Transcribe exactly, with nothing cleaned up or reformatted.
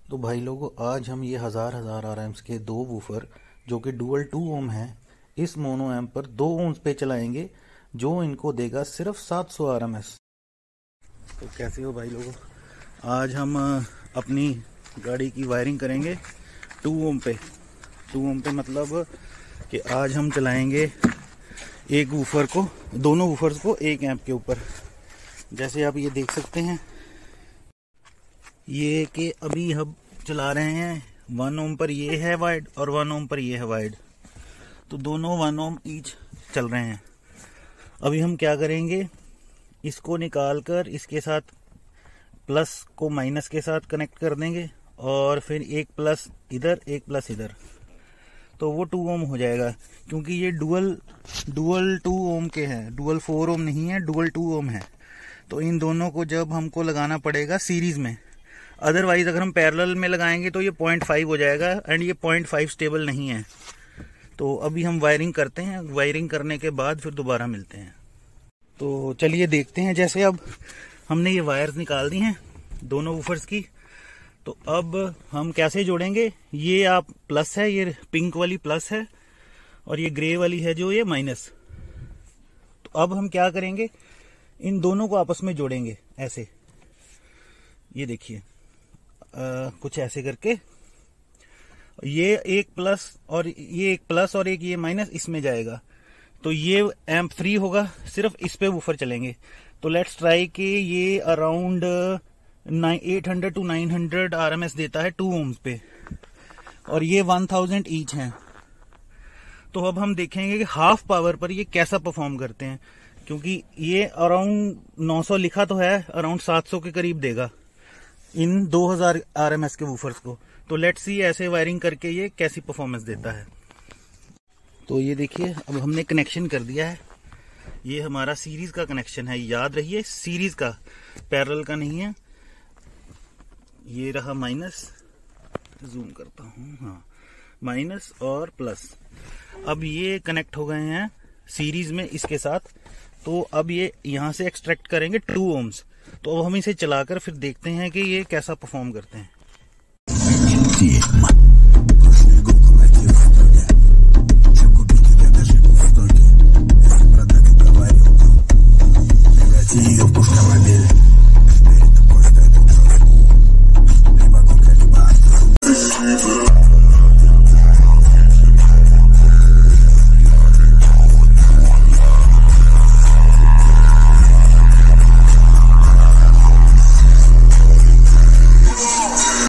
तो भाई लोगों, आज हम ये हज़ार हज़ार आर एम्स के दो वूफर जो कि डुअल टू ओम है, इस मोनो एम्प पर दो ओम्स पे चलाएंगे, जो इनको देगा सिर्फ सात सौ आर एम एस। तो कैसे हो भाई लोगों, आज हम अपनी गाड़ी की वायरिंग करेंगे टू ओम पे। टू ओम पे मतलब कि आज हम चलाएंगे एक वूफर को, दोनों वूफर्स को एक एम्प के ऊपर। जैसे आप ये देख सकते हैं, ये कि अभी हम चला रहे हैं वन ओम पर ये है वाइड और वन ओम पर ये है वाइड, तो दोनों वन ओम ईच चल रहे हैं। अभी हम क्या करेंगे, इसको निकाल कर इसके साथ प्लस को माइनस के साथ कनेक्ट कर देंगे और फिर एक प्लस इधर एक प्लस इधर, तो वो टू ओम हो जाएगा। क्योंकि ये डुअल डुअल टू ओम के हैं, डुअल फोर ओम नहीं है, डुअल टू ओम है। तो इन दोनों को जब हमको लगाना पड़ेगा सीरीज में, अदरवाइज अगर हम पैरेलल में लगाएंगे तो ये पॉइंट फाइव हो जाएगा एंड ये पॉइंट फाइव स्टेबल नहीं है। तो अभी हम वायरिंग करते हैं, वायरिंग करने के बाद फिर दोबारा मिलते हैं। तो चलिए देखते हैं। जैसे अब हमने ये वायर्स निकाल दी हैं दोनों वूफर्स की, तो अब हम कैसे जोड़ेंगे। ये आप प्लस है, ये पिंक वाली प्लस है और ये ग्रे वाली है जो ये माइनस। तो अब हम क्या करेंगे, इन दोनों को आपस में जोड़ेंगे ऐसे। ये देखिए कुछ ऐसे करके, ये एक प्लस और ये एक प्लस और एक ये माइनस इसमें जाएगा, तो ये एम्प फ्री होगा, सिर्फ इस पे वूफर चलेंगे। तो लेट्स ट्राई कि ये around eight hundred to nine hundred RMS देता है टू ओम्स पे, और ये वन थाउजेंड ईच है। तो अब हम देखेंगे कि हाफ पावर पर ये कैसा परफॉर्म करते हैं, क्योंकि ये अराउंड नौ सौ लिखा तो है, अराउंड सात सौ के करीब देगा इन दो हज़ार आरएमएस के वूफर्स को। तो लेट्स सी ऐसे वायरिंग करके ये कैसी परफॉर्मेंस देता है। तो ये देखिए, अब हमने कनेक्शन कर दिया है। ये हमारा सीरीज का कनेक्शन है, याद रहिए सीरीज का, पैरेलल का नहीं है। ये रहा माइनस, जूम करता हूँ, हाँ, माइनस और प्लस। अब ये कनेक्ट हो गए हैं सीरीज में इसके साथ। तो अब ये यहां से एक्सट्रैक्ट करेंगे टू ओम्स। तो अब हम इसे चलाकर फिर देखते हैं कि ये कैसा परफॉर्म करते हैं।